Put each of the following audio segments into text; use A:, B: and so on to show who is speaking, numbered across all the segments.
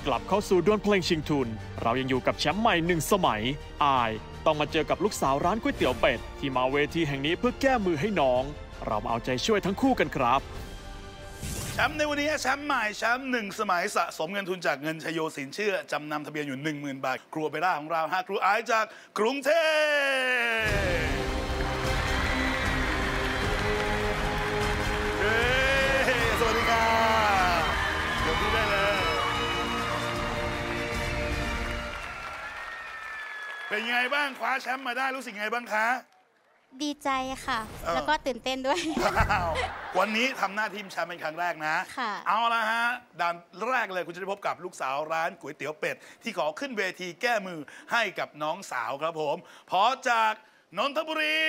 A: กลับเข้าสู่ดวลเพลงชิงทุนเรายังอยู่กับแชมป์ใหม่1 สมัยอายต้องมาเจอกับลูกสาวร้านก๋วยเตี๋ยวเป็ดที่มาเวทีแห่งนี้เพื่อแก้มือให้น้องเรามาเอาใจช่วยทั้งคู่กันครับ
B: แชมป์ในวันนี้แชมป์ใหม่แชมป์1 สมัยสะสมเงินทุนจากเงินชโยสินเชื่อจำนำทะเบียนอยู่ 10,000 บาทครูเปร่าของเราครูไอซ์จากกรุงเทพสวัสดีครับเดี๋ยวพูดได้เลยเป็นยังไงบ้างคว้าแชมป์มาได้รู้สึกยังไงบ้างคะ
C: ดีใจค่ะแล้วก็ตื่นเต้นด้วย
B: วันนี้ทำหน้าที่แชมป์เป็นครั้งแรกนะเอาละฮะด่านแรกเลยคุณจะได้พบกับลูกสาวร้านก๋วยเตี๋ยวเป็ดที่ขอขึ้นเวทีแก้มือให้กับน้องสาวครับผมพอจากนนทบุรี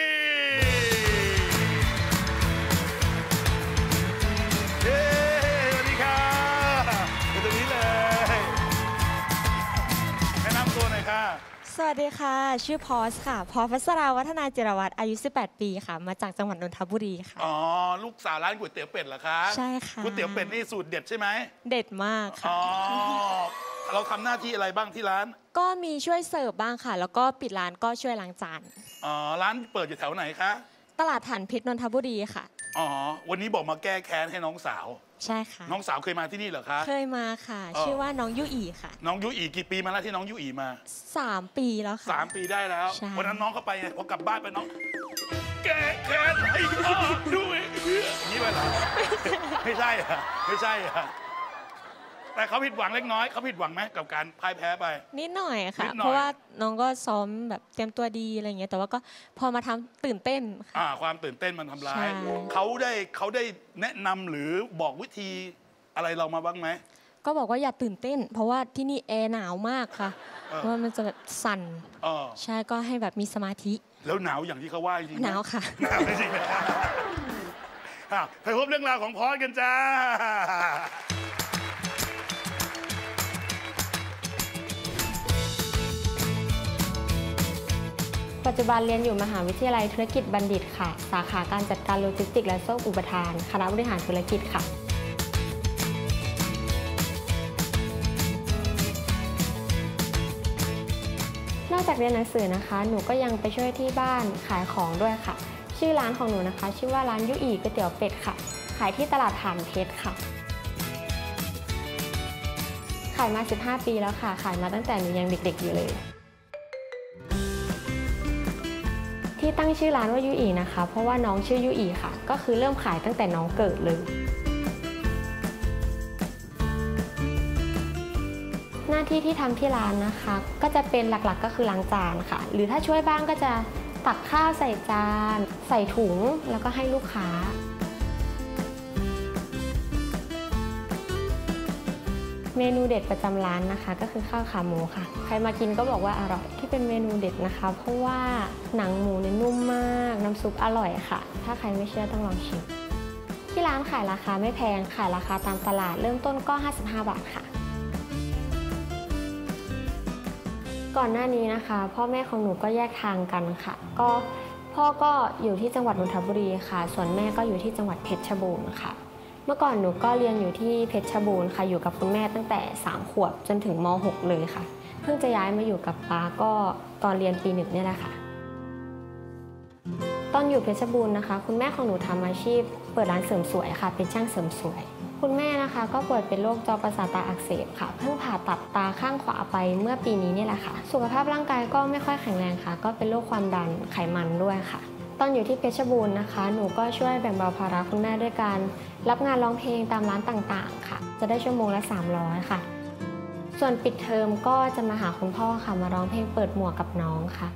B: สวัสดีค่ะอยู่ตรงนี้เลยแนะนำตัวหน่อยค่ะ
D: สวัสดีค่ะชื่อพอสค่ะพอพัสราวัฒนาจิรวัตรอายุ18 ปีค่ะมาจากจังหวัดนนทบุรีค่ะ
B: อ๋อลูกสาวร้านก๋วยเตี๋ยวเป็ดเหรอคะ
D: ใช่ค่ะ
B: ก๋วยเตี๋ยวเป็ดนี่สูตรเด็ดใช่ไหม
D: เด็ดมากค่ะ
B: อ๋อเราทำหน้าที่อะไรบ้างที่ร้าน
D: ก็มีช่วยเสิร์ฟบ้างค่ะแล้วก็ปิดร้านก็ช่วยล้างจาน
B: อ๋อร้านเปิดอยู่แถวไหนคะ
D: ตลาดฐานพริกนนทบุรีค่ะ
B: อ๋อวันนี้บอกมาแก้แค้นให้น้องสาว
D: ใช่ค่ะ
B: น้องสาวเคยมาที่นี่เหรอคะ
D: เคยมาค่ะชื่อว่าน้องยุอีค่ะ
B: น้องยุอีกี่ปีมาแล้วที่น้องยุอีมา
D: 3 ปีแล้วค่ะ
B: 3 ปีได้แล้ววันนั้นน้องเข้าไปไงพอกลับบ้านไปน้องแก้แค้นให้พ่อด้วยนี่ไปเหรอไม่ใช่อะไม่ใช่อะแต่เขาผิดหวังเล็กน้อยเขาผิดหวังไหมกับการพ่ายแพ้ไป
D: นิดหน่อยค่ะเพราะว่าน้องก็ซ้อมแบบเตรียมตัวดีอะไรเงี้ยแต่ว่าก็พอมาทำตื่นเต้น
B: ค่ะความตื่นเต้นมันทำร้ายเขาได้แนะนำหรือบอกวิธีอะไรเรามาบ้างไหม
D: ก็บอกว่าอย่าตื่นเต้นเพราะว่าที่นี่แอร์หนาวมากค่ะเพราะมันจะแบบสั่นใช่ก็ให้แบบมีสมาธิ
B: แล้วหนาวอย่างที่เขาว่าจริง
D: หนาวค่ะ
B: หนาวจริงไปพบเรื่องราวของพอสกันจ้า
D: ปัจจุบันเรียนอยู่มหาวิทยาลัยธุรกิจบัณฑิตค่ะสาขาการจัดการโลจิสติกส์และโซ่อุปทานคณะบริหารธุรกิจค่ะนอกจากเรียนหนังสือนะคะหนูก็ยังไปช่วยที่บ้านขายของด้วยค่ะชื่อร้านของหนูนะคะชื่อว่าร้านยุอีก๋วยเตี๋ยวเป็ดค่ะขายที่ตลาดฐานเพชรค่ะขายมา15 ปีแล้วค่ะขายมาตั้งแต่หนูยังเด็กๆอยู่เลยที่ตั้งชื่อร้านว่ายุอีนะคะเพราะว่าน้องชื่อยุอีค่ะก็คือเริ่มขายตั้งแต่น้องเกิดเลยหน้าที่ที่ทำที่ร้านนะคะก็จะเป็นหลักๆก็คือล้างจานค่ะหรือถ้าช่วยบ้างก็จะตักข้าวใส่จานใส่ถุงแล้วก็ให้ลูกค้าเมนูเด็ดประจำร้านนะคะก็คือข้าวขาหมูค่ะใครมากินก็บอกว่าอร่อยที่เป็นเมนูเด็ดนะคะเพราะว่าหนังหมูเนี่ยนุ่มมากน้ำซุปอร่อยค่ะถ้าใครไม่เชื่อต้องลองชิมที่ร้านขายราคาไม่แพงขายราคาตามตลาดเริ่มต้นก็55 บาทค่ะก่อนหน้านี้นะคะพ่อแม่ของหนูก็แยกทางกันค่ะก็พ่อก็อยู่ที่จังหวัดนนทบุรีค่ะส่วนแม่ก็อยู่ที่จังหวัดเพชรบูรณ์ค่ะเมื่อก่อนหนูก็เรียนอยู่ที่เพชรบูรณ์ค่ะอยู่กับคุณแม่ตั้งแต่3 ขวบจนถึงม.6 เลยค่ะเพิ่งจะย้ายมาอยู่กับป้าก็ตอนเรียนปี 1เนี่ยแหละค่ะตอนอยู่เพชรบูรณ์นะคะคุณแม่ของหนูทำอาชีพเปิดร้านเสริมสวยค่ะเป็นช่างเสริมสวยคุณแม่นะคะก็ป่วยเป็นโรคจอประสาทตาอักเสบค่ะเพิ่งผ่าตัดตาข้างขวาไปเมื่อปีนี้นี่แหละค่ะสุขภาพร่างกายก็ไม่ค่อยแข็งแรงค่ะก็เป็นโรคความดันไขมันด้วยค่ะตอนอยู่ที่เพชรบูรณ์นะคะหนูก็ช่วยแบ่งเบาภาระคุณแม่ด้วยการรับงานร้องเพลงตามร้านต่างๆค่ะจะได้ชั่วโมงละ300ค่ะส่วนปิดเทอมก็จะมาหาคุณพ่อค่ะมาร้องเพลงเปิดหมวกกับน้องค่ะ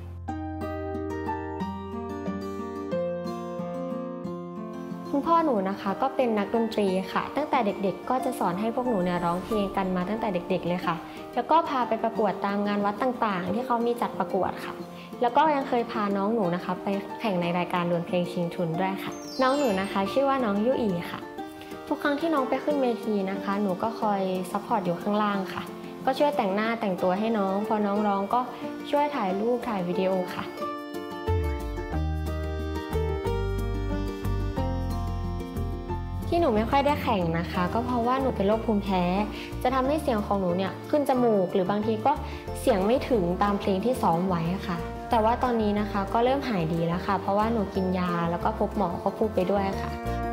D: คุณพ่อหนูนะคะก็เป็นนักดนตรีค่ะตั้งแต่เด็กๆก็จะสอนให้พวกหนูเนี่ยร้องเพลงกันมาตั้งแต่เด็กๆเลยค่ะแล้วก็พาไปประกวดตามงานวัดต่างๆที่เขามีจัดประกวดค่ะแล้วก็ยังเคยพาน้องหนูนะคะไปแข่งในรายการดวลเพลงชิงทุนด้วยค่ะน้องหนูนะคะชื่อว่าน้องยุอีค่ะทุกครั้งที่น้องไปขึ้นเวทีนะคะหนูก็คอยซัพพอร์ตอยู่ข้างล่างค่ะก็ช่วยแต่งหน้าแต่งตัวให้น้องพอน้องร้องก็ช่วยถ่ายรูปถ่ายวิดีโอค่ะที่หนูไม่ค่อยได้แข่งนะคะ ก็เพราะว่าหนูเป็นโรคภูมิแพ้จะทำให้เสียงของหนูเนี่ยขึ้นจมูกหรือบางทีก็เสียงไม่ถึงตามเพลงที่ซ้อมไว้ค่ะแต่ว่าตอนนี้นะคะก็เริ่มหายดีแล้วค่ะเพราะว่าหนูกินยาแล้วก็พบหมอควบคู่ไปด้วยค่ะ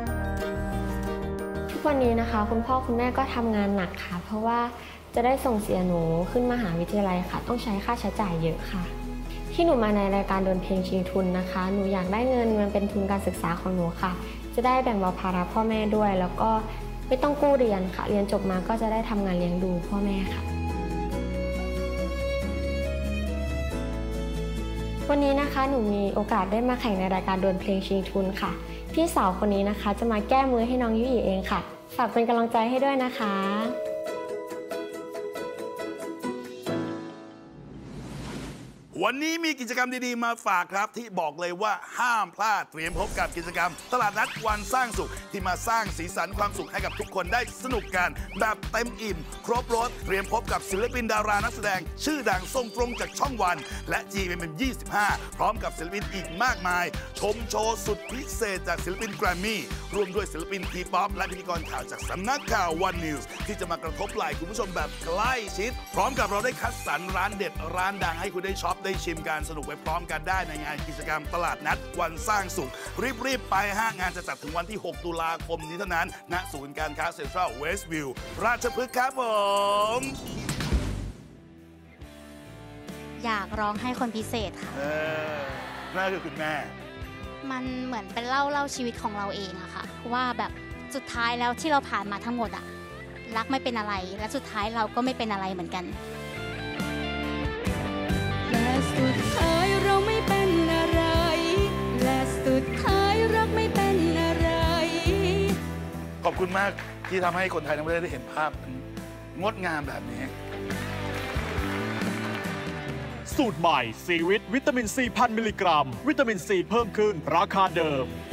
D: ทุกวันนี้นะคะคุณพ่อคุณแม่ก็ทำงานหนักค่ะเพราะว่าจะได้ส่งเสียหนูขึ้นมหาวิทยาลัยค่ะต้องใช้ค่าใช้จ่ายเยอะค่ะที่หนูมาในรายการดวลเพลงชิงทุนนะคะหนูอยากได้เงินเป็นทุนการศึกษาของหนูค่ะจะได้แบ่งเบาภาระพ่อแม่ด้วยแล้วก็ไม่ต้องกู้เรียนค่ะเรียนจบมาก็จะได้ทำงานเลี้ยงดูพ่อแม่ค่ะวันนี้นะคะหนูมีโอกาสได้มาแข่งในรายการดวลเพลงชิงทุนค่ะพี่สาวคนนี้นะคะจะมาแก้มือให้น้องยุหยีเองค่ะฝากเป็นกำลังใจให้ด้วยนะคะ
B: วันนี้มีกิจกรรมดีๆมาฝากครับที่บอกเลยว่าห้ามพลาดเตรียมพบกับกิจกรรมตลาดนัดวันสร้างสุขที่มาสร้างสีสันความสุขให้กับทุกคนได้สนุกกันแบบเต็มอิ่มครบรสเตรียมพบกับศิลปินดารานักแสดงชื่อดังส่งตรงจากช่องวันและ GMM25 พร้อมกับศิลปินอีกมากมายชมโชว์สุดพิเศษจากศิลปินแกรมมี่รวมด้วยศิลปินทีป๊อปและพิธีกรข่าวจากสำนักข่าววันนิวส์ที่จะมากระทบไหล่คุณผู้ชมแบบใกล้ชิดพร้อมกับเราได้คัดสรรร้านเด็ดร้านดังให้คุณได้ช็อปได้ชิมการสนุกไปพร้อมกันได้ในงานกิจกรรมตลาดนัดวันสร้างสุขรีบไปงานจะจัดถึงวันที่ 6 ตุลาคมนี้เท่านั้นณศูนย์การค้าเซ็นทรัลเวสต์วิวราชพฤกษ์ครับผม
C: อยากร้องให้คนพิเศษค่ะ
B: นั่นคือคุณแม่
C: มันเหมือนเป็นเล่าชีวิตของเราเองอะค่ะว่าแบบสุดท้ายแล้วที่เราผ่านมาทั้งหมดอะรักไม่เป็นอะไรและสุดท้ายเราก็ไม่เป็นอะไรเหมือนกัน
E: และสุดท้ายเราไม่เป็นอะไรและสุดท้ายรักไม่เป็นอะไร
B: ขอบคุณมากที่ทำให้คนไทยทั้งประเทศได้เห็นภาพงดงามแบบนี้
A: สูตรใหม่ซีวิตวิตามินซี1,000 มิลลิกรัมวิตามินซีเพิ่มขึ้นราคาเดิม